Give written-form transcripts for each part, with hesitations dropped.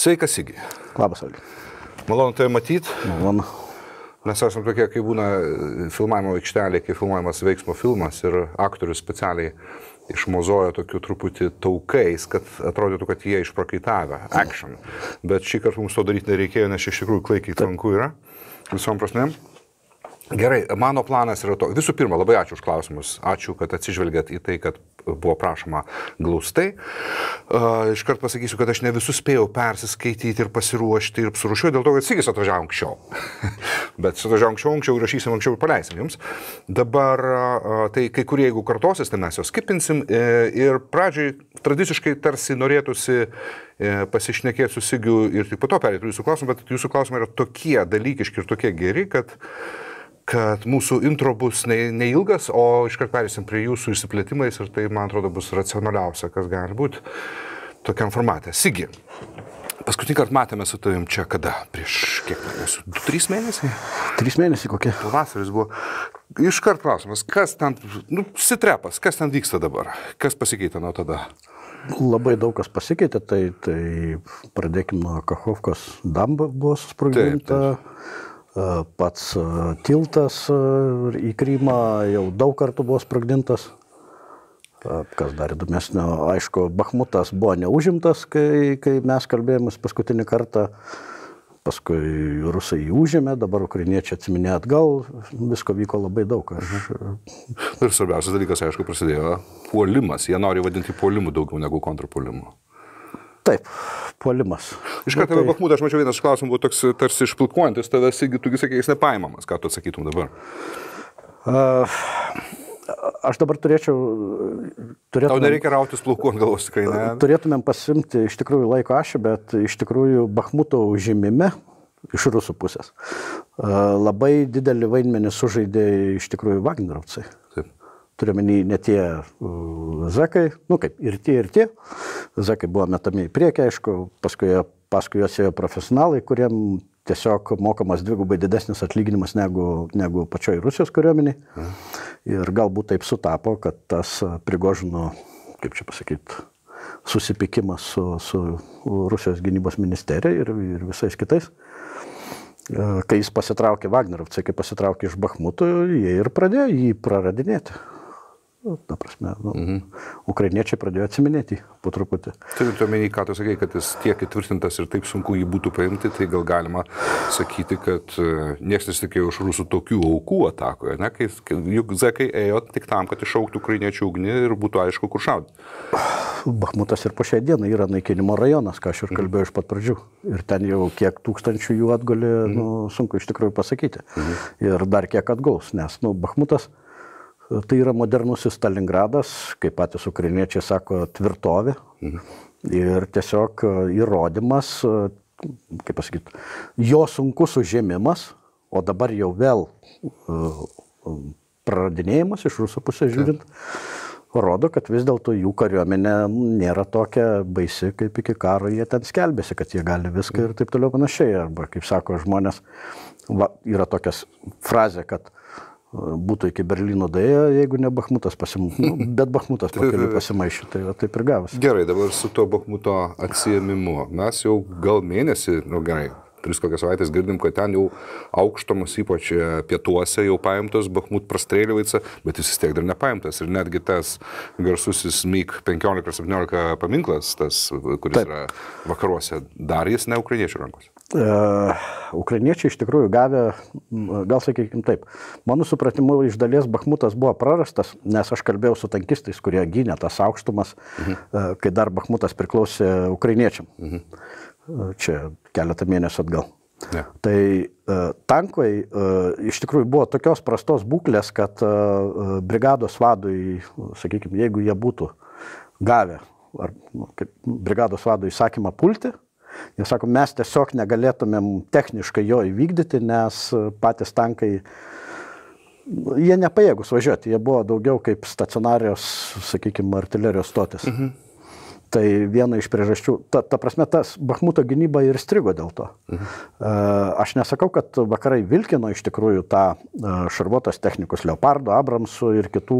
Sveikas, Sigi. Labas, Algi. Malonu tai matyti. Malonu. Mes esame tokie, kai būna filmavimo aikštelė, kai filmuojamas veiksmo filmas ir aktorius specialiai išmozojo tokiu truputį taukais, kad atrodytų, kad jie išprakaitavę. Action. Bet šį kartą mums to daryti nereikėjo, nes iš tikrųjų klaikiai tanku yra. Visom prasmėm. Gerai, mano planas yra to. Visų pirma, labai ačiū už klausimus. Ačiū, kad atsižvelgėt į tai, kad buvo prašoma glaustai. Iškart pasakysiu, kad aš ne visus spėjau persiskaityti ir pasiruošti ir apsiruošiu, dėl to, kad Sigis atvažiavo anksčiau. Bet atvažiavo anksčiau, rašysim anksčiau ir paleisim jums. Dabar, tai kai kurie, jeigu kartosis, tai mes jos skipinsim. Ir pradžiai tradiciškai tarsi norėtųsi pasišnekėti su Sigiu ir tik po to perėti jūsų klausimą, bet jūsų klausimai yra tokie dalykiški ir tokie geri, kad mūsų intro bus neilgas, o iškart perėsim prie jūsų išsiplėtimais ir tai, man atrodo, bus racionaliausia, kas gali būti tokiam formatė. Sigi, paskutinį kartą matėme su tavim čia kada? Prieš kiek mėnesių? 3 mėnesiai? 3 mėnesiai kokie? Pavasaris buvo. Iškart klausimas, kas ten, sitrepas, kas ten vyksta dabar? Kas pasikeitė nuo tada? Labai daug kas pasikeitė, tai pradėkime nuo Kachovkos damba buvo susprogdinta. Pats tiltas į Krymą jau daug kartų buvo sprogdintas. Kas dar įdomesnio, aišku, Bachmutas buvo neužimtas, kai mes kalbėjomės paskutinį kartą. Paskui rusai jį užėmė, dabar ukrainiečiai atsiminė atgal, visko vyko labai daug. Ir svarbiausias dalykas, aišku, prasidėjo puolimas. Jie nori vadinti puolimu daugiau negu kontrpuolimu. Taip, puolimas. Iš karto apie Bachmutą, aš mačiau, vienas klausimas buvo toks tarsi išpilkuojantis, tavęs, tugi sakė, jis nepaimamas. Ką tu atsakytum dabar? Aš dabar turėčiau... Tau nereikia rautis plaukų ant galvos, tikrai ne? Turėtumėm pasimti iš tikrųjų laiko ašį, bet iš tikrųjų Bachmuto užėmime iš rusų pusės labai didelį vaidmenį sužaidė iš tikrųjų Vagnerovcai. Taip. Turiuomenį ne tie zekai, kaip ir tie. Zekai buvo metami į priekį, aišku, paskui juos ėjo profesionalai, kuriem tiesiog mokamas dvigubai didesnis atlyginimas negu pačioj Rusijos kariuomeniai. Ir galbūt taip sutapo, kad tas Prigožino, kaip čia pasakyti, susipykimas su Rusijos gynybos ministerija ir visais kitais. Kai jis pasitraukė Vagnerovcai, kai pasitraukė iš Bachmuto, jie ir pradėjo jį praradinėti. Ta prasme, ukrainiečiai pradėjo atsiminėti po truputį. Turint omeny, ką tu sakai, kad jis tiek įtvirtintas ir taip sunku jį būtų paimti, tai gal galima sakyti, kad niekas nesitikėjo iš rusų tokių aukų atakoje, ne? Juk zekai ėjo tik tam, kad iššauktų ukrainiečių ugnį ir būtų aišku, kur šaudyti. Bachmutas ir po šią dieną yra naikinimo rajonas, ką aš ir kalbėjau iš pat pradžių. Ir ten jau kiek tūkstančių jų atgulė, sunku iš tikrųjų pasakyti. Ir dar kiek atgaus, nes Bachmutas tai yra modernusis Stalingradas, kaip patys ukrainiečiai sako, tvirtovė. Ir tiesiog įrodymas, kaip pasakyti, jo sunkus užėmimas, o dabar jau vėl praradinėjimas iš rusų pusės žiūrint, rodo, kad vis dėlto jų kariuomenė nėra tokia baisi, kaip iki karo jie ten skelbėsi, kad jie gali viską ir taip toliau panašiai. Arba, kaip sako žmonės, yra tokias frazė, kad būtų iki Berlyno daėjo, jeigu ne Bachmutas bet Bachmutas pakeliu pasimaišė, tai taip ir gavosi. Gerai, dabar su to Bachmuto atsiėmimu. Mes jau gal mėnesį, gerai, 3 kokias savaitės girdim, kad ten jau aukštumos, ypač pietuose jau paimtos Bachmut Prastrėlivica, bet jis vis tiek dar nepaimtas. Ir netgi tas garsusis MiG 15-17 paminklas, tas, kuris yra vakaruose, dar jis ne ukrainiečių rankose. Ukrainiečiai iš tikrųjų gavę, gal sakykime taip, mano supratimu iš dalies Bachmutas buvo prarastas, nes aš kalbėjau su tankistais, kurie gynė tas aukštumas, kai dar Bachmutas priklausė ukrainiečiam. Čia keletą mėnesių atgal. Ja. Tai tankai iš tikrųjų buvo tokios prastos būklės, kad brigados vadui, sakykime, jeigu jie būtų gavę brigados vadui įsakymą pulti, jie sako, mes tiesiog negalėtumėm techniškai jo įvykdyti, nes patys tankai, jie nepajėgus važiuoti, jie buvo daugiau kaip stacionarios, sakykime, artilerijos stotis. Tai viena iš priežasčių, ta prasme, tas Bachmuto gynyba ir strigo dėl to. Aš nesakau, kad vakarai vilkino iš tikrųjų tą šarvuotos technikos Leopardo, Abramsų ir kitų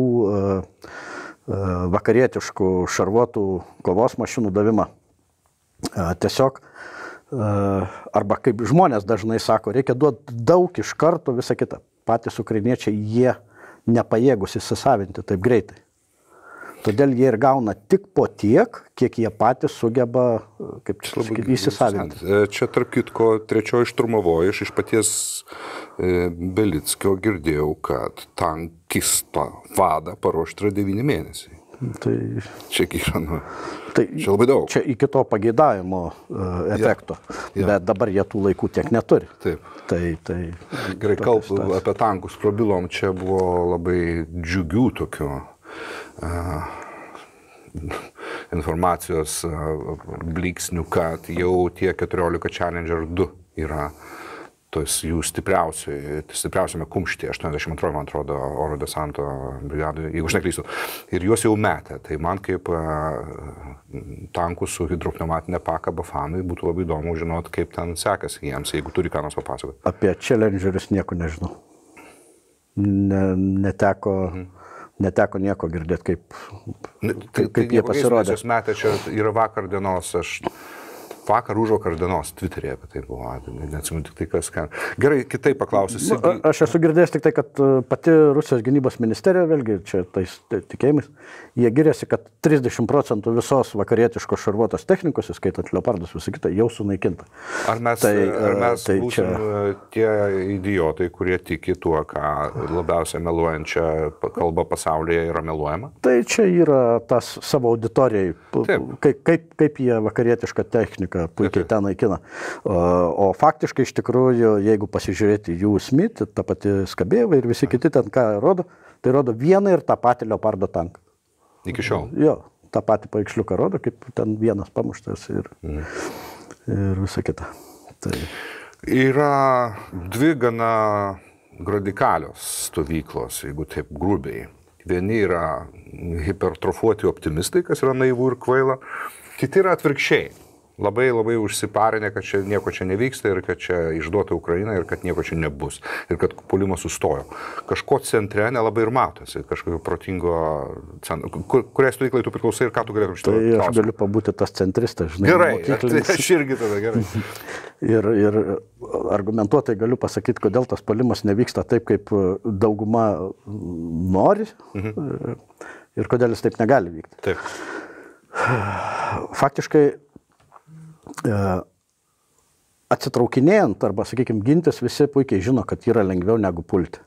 vakarietiškų šarvuotų kovos mašinų davimą. Tiesiog arba kaip žmonės dažnai sako, reikia duoti daug iš karto visą kitą. Patys ukrainiečiai, jie nepajėgus įsisavinti taip greitai. Todėl jie ir gauna tik po tiek, kiek jie patys sugeba įsisavinti. Čia tarp kitko trečioji šturmavoji, iš paties Belickio girdėjau, kad tankisto vadą paruošti yra 9 mėnesiai. Tai, čia yra, čia labai daug. Čia iki to pageidavimo efekto, bet dabar jie tų laikų tiek neturi. Taip. Tai gerai, kalbant apie tankus, prabilom, čia buvo labai džiugių tokių informacijos blyksnių, kad jau tie 14 Challenger 2 yra tos jų stipriausiame kumštyje, 82, man atrodo, oro desanto brigadoje, jeigu aš neklystu. Ir juos jau metė. Tai man kaip tankų su hidropneumatinė pakaba fanai būtų labai įdomu žinoti, kaip ten sekasi jiems, jeigu turi ką nors papasakoti. Apie Challengerius nieko nežinau. Neteko nieko girdėti, kaip jie pasirodė. Metė, čia yra vakar dienos, vakar užvakar dienos Twitter'e apie tai buvo, neatsimenu tik tai kas. Gerai, kitaip paklausysi. Aš esu girdėjęs tik tai, kad pati Rusijos gynybos ministerija, vėlgi čia tais tikėjimais, jie giriasi, kad 30% visos vakarietiškos šarvuotos technikos, įskaitant Leopardus, visą kitą, jau sunaikinta. Ar mes būsim tie idiotai, kurie tiki tuo, ką labiausiai meluojančią kalbą pasaulyje yra meluojama? Tai čia yra tas savo auditorijai, kaip jie vakarietišką techniką puikiai ten naikina. O faktiškai iš tikrųjų, jeigu pasižiūrėti jų Smith, ta pati Skabėjeva ir visi kiti ten ką rodo, tai rodo vieną ir tą patį Leopardo tanką. Iki šiol? Jo, tą patį paveiksliuką rodo, kaip ten vienas pamuštas ir visa kita. Tai. Yra dvi gana radikalios stovyklos, jeigu taip grubiai. Vieni yra hipertrofuoti optimistai, kas yra naivu ir kvaila, kiti yra atvirkščiai. Labai užsiparinę, kad čia nieko čia nevyksta ir kad čia išduota Ukraina ir kad nieko čia nebus. Ir kad puolimas sustojo. Kažko centre nelabai ir matosi, kažkokio protingo centro. Kuriai stovyklai tu priklausai ir ką tu galėtum šitą klausimą? Tai aš galiu pabūti tas centristas, žinai. Gerai, aš irgi tada gerai. Ir argumentuotai galiu pasakyti, kodėl tas puolimas nevyksta taip, kaip dauguma nori ir kodėl jis taip negali vykti. Taip. Faktiškai atsitraukinėjant arba, sakykime, gintis, visi puikiai žino, kad yra lengviau negu pulti.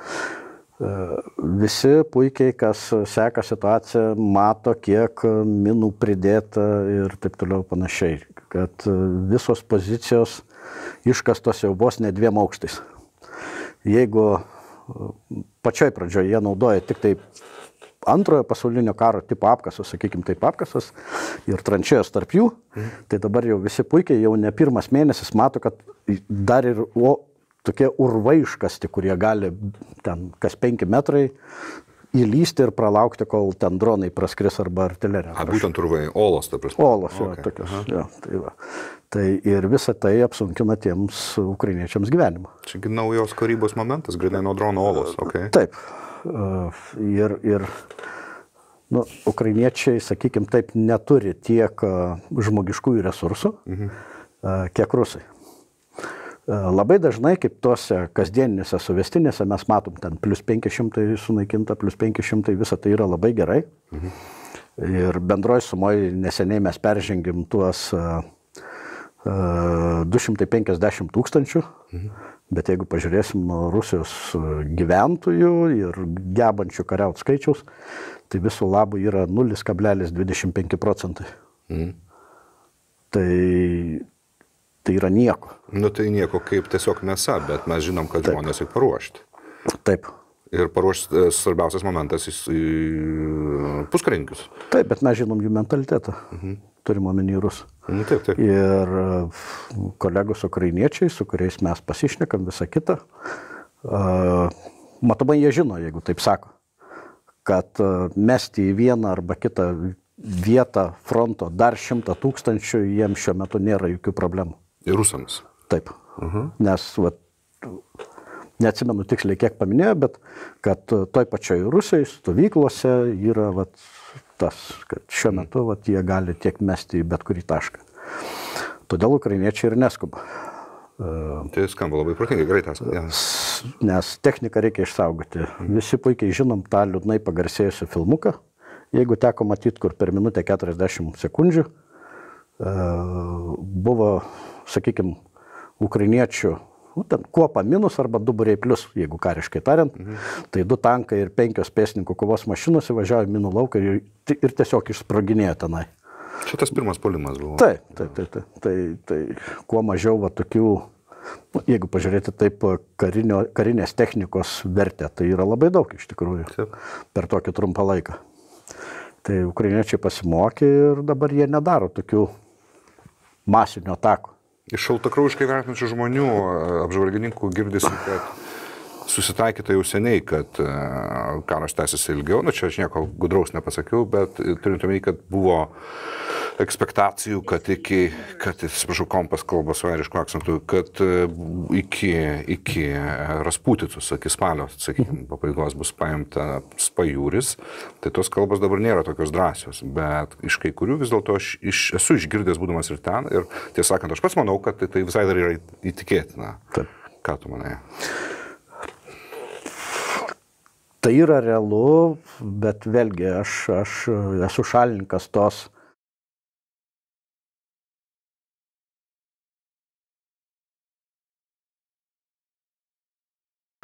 Visi puikiai, kas seka situaciją, mato, kiek minų pridėta ir taip toliau panašiai. Kad visos pozicijos iškastos jau vos ne 2 aukštais. Jeigu pačioj pradžioje jie naudoja tik tai antrojo pasaulinio karo tipo apkasus, sakykime taip apkasus, ir tranšėjos tarp jų, tai dabar jau visi puikiai, jau ne pirmas mėnesis mato, kad dar ir tokie urvai iškasti, kurie gali ten kas 5 metrai įlysti ir pralaukti, kol ten dronai praskris arba artilerija. Būtent urvai, olos, ta prasme. Olos, tokios. Jo, tai va. Tai ir visa tai apsunkina tiems ukrainiečiams gyvenimą. Čia naujos karybos momentas, grinai nuo drono olos, okay. Taip. Ir ukrainiečiai, sakykime taip, neturi tiek žmogiškųjų resursų, kiek rusai. Labai dažnai, kaip tuose kasdieninėse suvestinėse, mes matom ten plus 500 sunaikinta, plus 500, visa tai yra labai gerai. Ir bendroji sumoje neseniai mes peržengim tuos 250 000, bet jeigu pažiūrėsim Rusijos gyventojų ir gebančių kariauti skaičiaus, tai visų labų yra 0,25%. Tai yra nieko. Nu tai nieko kaip tiesiog mėsa, bet mes žinom, kad žmonės reikia paruošti. Taip. Ir paruošti svarbiausias momentas į puskarininkius. Taip, bet mes žinom jų mentalitetą. Turim omeny rusų. Taip. Ir kolegos ukrainiečiai, su kuriais mes pasišnekam visą kitą, matomai jie žino, jeigu taip sako, kad mesti į vieną arba kitą vietą fronto dar 100 000, jiems šiuo metu nėra jokių problemų. Ir rusams? Taip. Nes, neatsimenu tiksliai, kiek paminėjo, bet kad toj pačioj Rusijai stovyklose yra tas, kad šiuo metu jie gali tiek mesti į bet kurį tašką. Todėl ukrainiečiai ir neskuba. Tai skamba labai protingai, gerai tas. Ja. Nes techniką reikia išsaugoti. Visi puikiai žinom tą liūdnai pagarsėjusią filmuką. Jeigu teko matyti, kur per minutę 40 sekundžių buvo, sakykime, ukrainiečių kuopa minus arba 2 būriai plius, jeigu kariškai tariant, tai 2 tankai ir 5 pėstininkų kovos mašinos įvažiavo į minų lauką ir tiesiog išsproginėjo tenai. Šitas pirmas puolimas buvo. Taip. Tai kuo mažiau va tokių, jeigu pažiūrėti taip, karinės technikos vertę, tai yra labai daug iš tikrųjų. Taip. Per tokį trumpą laiką. Tai ukrainiečiai pasimokė ir dabar jie nedaro tokių masinių atakų. Iš šaltakraujiškai vertinančių žmonių apžvalgininkų girdisi, kad susitaikyta jau seniai, kad karas tęsiasi ilgiau. Nu, čia aš nieko gudraus nepasakiau, bet turint omeny, kad buvo ekspektacijų, kad atsiprašau, kompas kalba su airišku akcentu, kad iki Rasputicus, iki spalio, sakykime, pabaigos bus paimta pajūris, tai tos kalbos dabar nėra tokios drąsios, bet iš kai kurių vis dėlto aš esu išgirdęs būdamas ir ten, ir tiesą sakant, aš pats manau, kad tai visai dar yra įtikėtina. Taip. Ką tu manai? Tai yra realu, bet vėlgi aš esu šalininkas tos